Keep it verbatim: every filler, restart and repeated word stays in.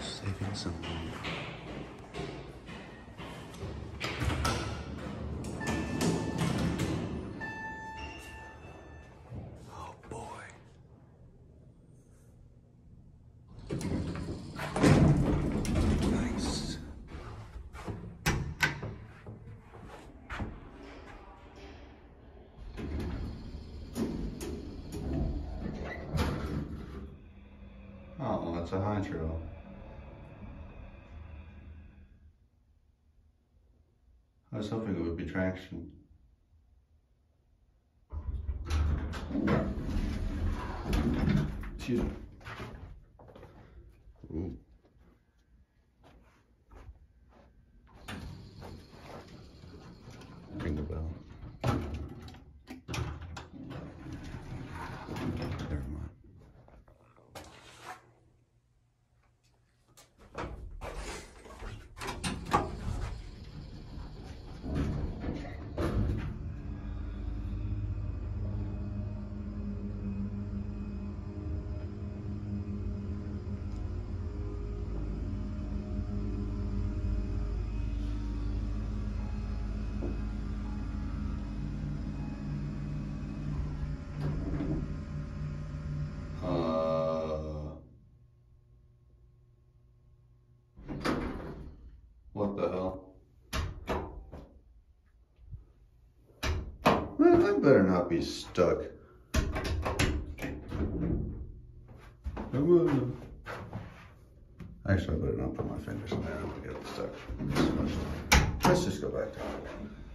Saving some money. Oh boy. Nice. Oh, it's a hydro. I was hoping it would be traction. Excuse me. Ooh. Ring the bell. Never mind. What the hell? Well, I better not be stuck. Actually, I better not put my fingers in there. I'm gonna get stuck. Let's just go back to it.